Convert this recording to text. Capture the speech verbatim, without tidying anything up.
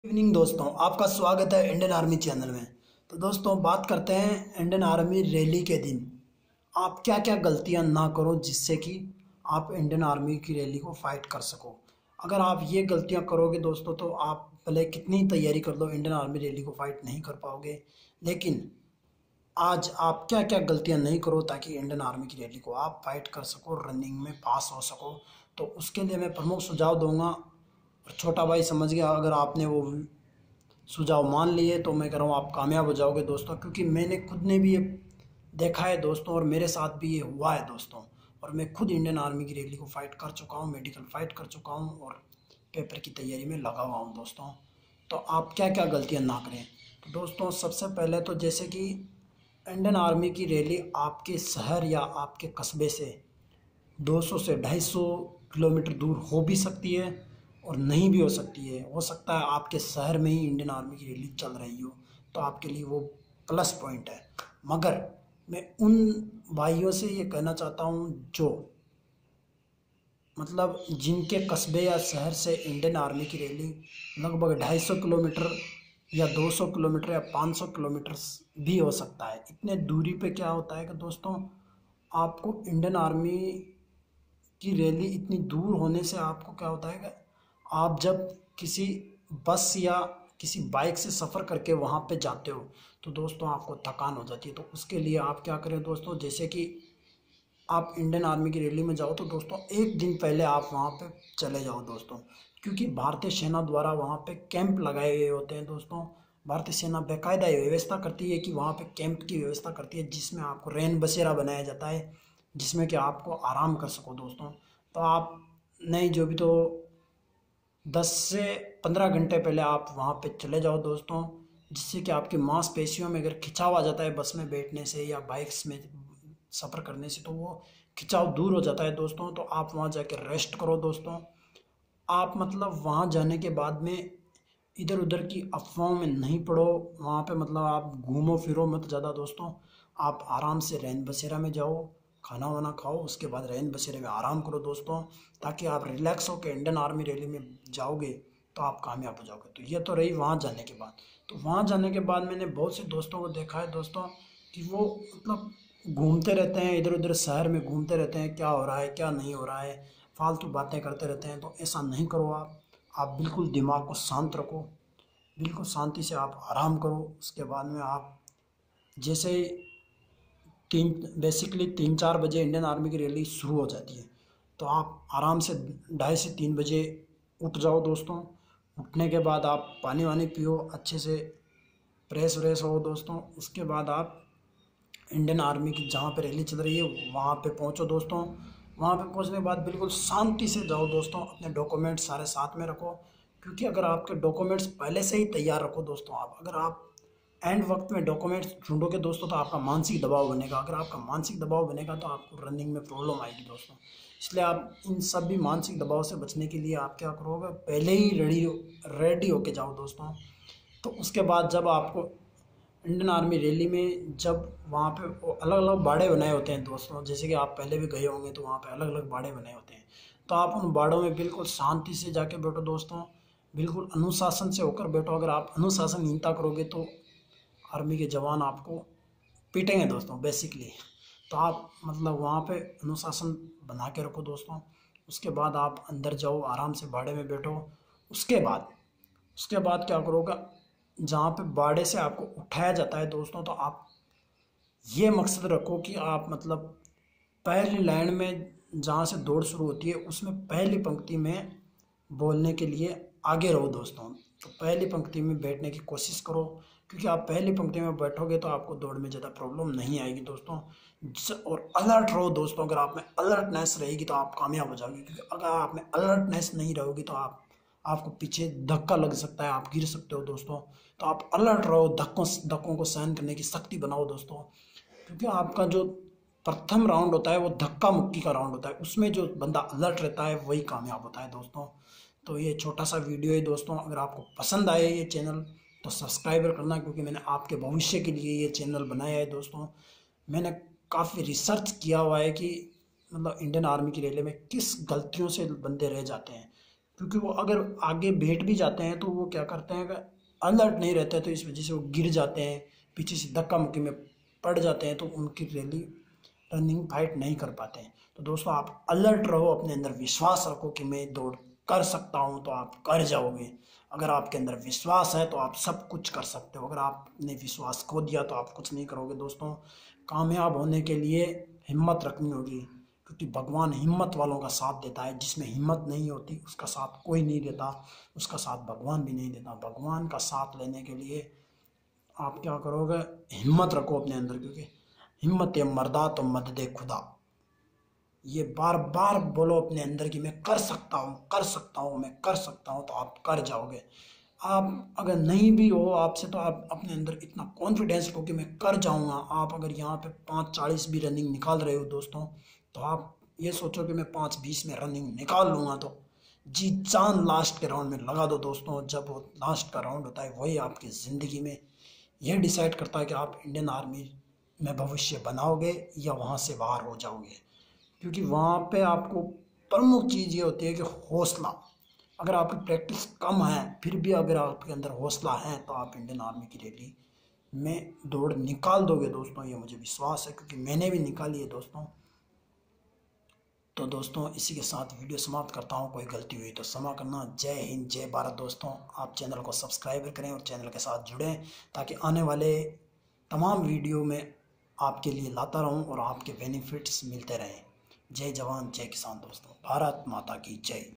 Evening दोस्तों, आपका स्वागत है इंडियन आर्मी चैनल में। तो दोस्तों, बात करते हैं इंडियन आर्मी रैली के दिन आप क्या क्या गलतियां ना करो जिससे कि आप इंडियन आर्मी की रैली को फाइट कर सको। अगर आप ये गलतियां करोगे दोस्तों तो आप भले कितनी तैयारी कर लो, इंडियन आर्मी रैली को फाइट नहीं कर पाओगे। लेकिन आज आप क्या क्या गलतियां नहीं करो ताकि इंडियन आर्मी की रैली को आप फाइट कर सको, रनिंग में पास हो सको। तो उसके लिए मैं प्रमुख सुझाव दूंगा और छोटा भाई समझ गया। अगर आपने वो सुझाव मान लिए तो मैं कह रहा हूँ आप कामयाब हो जाओगे दोस्तों, क्योंकि मैंने खुद ने भी ये देखा है दोस्तों और मेरे साथ भी ये हुआ है दोस्तों। और मैं खुद इंडियन आर्मी की रैली को फाइट कर चुका हूँ, मेडिकल फाइट कर चुका हूँ और पेपर की तैयारी में लगा हुआ हूँ दोस्तों। तो आप क्या क्या गलतियाँ ना करें। तो दोस्तों, सबसे पहले तो जैसे कि इंडियन आर्मी की रैली आपके शहर या आपके कस्बे से दो सौ से ढाई सौ किलोमीटर दूर हो भी सकती है और नहीं भी हो सकती है। हो सकता है आपके शहर में ही इंडियन आर्मी की रैली चल रही हो, तो आपके लिए वो प्लस पॉइंट है। मगर मैं उन भाइयों से ये कहना चाहता हूँ जो मतलब जिनके कस्बे या शहर से इंडियन आर्मी की रैली लगभग ढाई सौ किलोमीटर या दो सौ किलोमीटर या पाँच सौ किलोमीटर भी हो सकता है। इतने दूरी पे क्या होता है कि दोस्तों, आपको इंडियन आर्मी की रैली इतनी दूर होने से आपको क्या होता है कि आप जब किसी बस या किसी बाइक से सफ़र करके वहाँ पे जाते हो तो दोस्तों आपको थकान हो जाती है। तो उसके लिए आप क्या करें दोस्तों, जैसे कि आप इंडियन आर्मी की रैली में जाओ तो दोस्तों एक दिन पहले आप वहाँ पे चले जाओ दोस्तों, क्योंकि भारतीय सेना द्वारा वहाँ पे कैंप लगाए हुए होते हैं दोस्तों। भारतीय सेना बाकायदा ये व्यवस्था करती है कि वहाँ पे कैंप की व्यवस्था करती है, जिसमें आपको रैन बसेरा बनाया जाता है, जिसमें कि आपको आराम कर सको दोस्तों। तो आप नहीं जो भी तो दस से पंद्रह घंटे पहले आप वहाँ पे चले जाओ दोस्तों, जिससे कि आपकी मांसपेशियों में अगर खिंचाव आ जाता है बस में बैठने से या बाइक्स में सफ़र करने से, तो वो खिंचाव दूर हो जाता है दोस्तों। तो आप वहाँ जाके रेस्ट करो दोस्तों। आप मतलब वहाँ जाने के बाद में इधर उधर की अफवाहों में नहीं पड़ो। वहाँ पे मतलब आप घूमो फिरो मत ज़्यादा दोस्तों। आप आराम से रैन बसेरा में जाओ, खाना वाना खाओ, उसके बाद रैन बसेरे में आराम करो दोस्तों, ताकि आप रिलैक्स होकर इंडियन आर्मी रैली में जाओगे तो आप कामयाब हो जाओगे। तो ये तो रही वहाँ जाने के बाद। तो वहाँ जाने के बाद मैंने बहुत से दोस्तों को देखा है दोस्तों कि वो मतलब घूमते रहते हैं, इधर उधर शहर में घूमते रहते हैं, क्या हो रहा है क्या नहीं हो रहा है, फालतू बातें करते रहते हैं। तो ऐसा नहीं करो आप आप बिल्कुल दिमाग को शांत रखो, बिल्कुल शांति से आप आराम करो। उसके बाद में आप जैसे तीन बेसिकली तीन चार बजे इंडियन आर्मी की रैली शुरू हो जाती है, तो आप आराम से ढाई से तीन बजे उठ जाओ दोस्तों। उठने के बाद आप पानी वानी पियो, अच्छे से फ्रेश व्रेश हो दोस्तों। उसके बाद आप इंडियन आर्मी की जहाँ पे रैली चल रही है वहाँ पे पहुँचो दोस्तों। वहाँ पे पहुँचने के बाद बिल्कुल शांति से जाओ दोस्तों, अपने डॉक्यूमेंट्स सारे साथ में रखो, क्योंकि अगर आपके डॉक्यूमेंट्स पहले से ही तैयार रखो दोस्तों। आप अगर आप एंड वक्त में डॉक्यूमेंट्स ढूंढोगे दोस्तों तो आपका मानसिक दबाव बनेगा। अगर आपका मानसिक दबाव बनेगा तो आपको रनिंग में प्रॉब्लम आएगी दोस्तों। इसलिए आप इन सब भी मानसिक दबाव से बचने के लिए आप क्या करोगे, पहले ही रेडी रेडी होके जाओ दोस्तों। तो उसके बाद जब आपको इंडियन आर्मी रैली में जब वहाँ पे अलग अलग बाड़े बनाए होते हैं दोस्तों, जैसे कि आप पहले भी गए होंगे तो वहाँ पे अलग अलग बाड़े बने होते हैं। तो आप उन बाड़ों में बिल्कुल शांति से जाके बैठो दोस्तों, बिल्कुल अनुशासन से होकर बैठो। अगर आप अनुशासनहीनता करोगे तो आर्मी के जवान आपको पीटेंगे दोस्तों बेसिकली। तो आप मतलब वहाँ पे अनुशासन बना के रखो दोस्तों। उसके बाद आप अंदर जाओ, आराम से बाड़े में बैठो। उसके बाद उसके बाद क्या करोगे, जहाँ पे बाड़े से आपको उठाया जाता है दोस्तों, तो आप ये मकसद रखो कि आप मतलब पहली लाइन में जहाँ से दौड़ शुरू होती है उसमें पहली पंक्ति में बोलने के लिए आगे रहो दोस्तों। तो पहली पंक्ति में बैठने की कोशिश करो, क्योंकि आप पहली पंक्ति में बैठोगे तो आपको दौड़ में ज़्यादा प्रॉब्लम नहीं आएगी दोस्तों। और अलर्ट रहो दोस्तों। अगर आप में अलर्टनेस रहेगी तो आप कामयाब हो जाओगे, क्योंकि अगर आप में अलर्टनेस नहीं रहोगी तो आप आपको पीछे धक्का लग सकता है, आप गिर सकते हो दोस्तों। तो आप अलर्ट रहो, धक्कों धक्कों को सहन करने की शक्ति बनाओ दोस्तों, क्योंकि आपका जो प्रथम राउंड होता है वो धक्का मुक्की का राउंड होता है। उसमें जो बंदा अलर्ट रहता है वही कामयाब होता है दोस्तों। तो ये छोटा सा वीडियो है दोस्तों। अगर आपको पसंद आए ये चैनल तो सब्सक्राइब करना, क्योंकि मैंने आपके भविष्य के लिए ये चैनल बनाया है दोस्तों। मैंने काफ़ी रिसर्च किया हुआ है कि मतलब इंडियन आर्मी की रैली में किस गलतियों से बंदे रह जाते हैं, क्योंकि वो अगर आगे बैठ भी जाते हैं तो वो क्या करते हैं कि अलर्ट नहीं रहते, तो इस वजह से वो गिर जाते हैं, पीछे से धक्का मुक्की में पड़ जाते हैं, तो उनकी रैली रनिंग फाइट नहीं कर पाते हैं। तो दोस्तों आप अलर्ट रहो, अपने अंदर विश्वास रखो कि मैं दौड़ कर सकता हूँ, तो आप कर जाओगे। अगर आपके अंदर विश्वास है तो आप सब कुछ कर सकते हो। अगर आपने विश्वास खो दिया तो आप कुछ नहीं करोगे। दोस्तों कामयाब होने के लिए हिम्मत रखनी होगी, क्योंकि भगवान हिम्मत वालों का साथ देता है। जिसमें हिम्मत नहीं होती उसका साथ कोई नहीं देता, उसका साथ भगवान भी नहीं देता। भगवान का साथ लेने के लिए आप क्या करोगे, हिम्मत रखो अपने अंदर, क्योंकि हिम्मत मर्दा तो मदद खुदा, ये बार बार बोलो अपने अंदर कि मैं कर सकता हूँ, कर सकता हूँ, मैं कर सकता हूँ, तो आप कर जाओगे। आप अगर नहीं भी हो आपसे, तो आप अपने अंदर इतना कॉन्फिडेंस रखो कि मैं कर जाऊँगा। आप अगर यहाँ पे पाँच चालीस भी रनिंग निकाल रहे हो दोस्तों, तो आप ये सोचो कि मैं पाँच बीस में रनिंग निकाल लूँगा, तो जी जान लास्ट के राउंड में लगा दो दोस्तों। जब वो लास्ट का राउंड होता है वही आपकी ज़िंदगी में यह डिसाइड करता है कि आप इंडियन आर्मी में भविष्य बनाओगे या वहाँ से बाहर हो जाओगे। क्योंकि वहाँ पे आपको प्रमुख चीज़ ये होती है कि हौसला। अगर आपकी प्रैक्टिस कम है फिर भी अगर आपके अंदर हौसला है तो आप इंडियन आर्मी की रैली में दौड़ निकाल दोगे दोस्तों, ये मुझे विश्वास है, क्योंकि मैंने भी निकाली है दोस्तों। तो दोस्तों इसी के साथ वीडियो समाप्त करता हूँ, कोई गलती हुई तो क्षमा करना। जय हिंद, जय भारत। दोस्तों आप चैनल को सब्सक्राइब करें और चैनल के साथ जुड़ें, ताकि आने वाले तमाम वीडियो में आपके लिए लाता रहूं और आपके बेनिफिट्स मिलते रहें। जय जवान जय किसान दोस्तों, भारत माता की जय।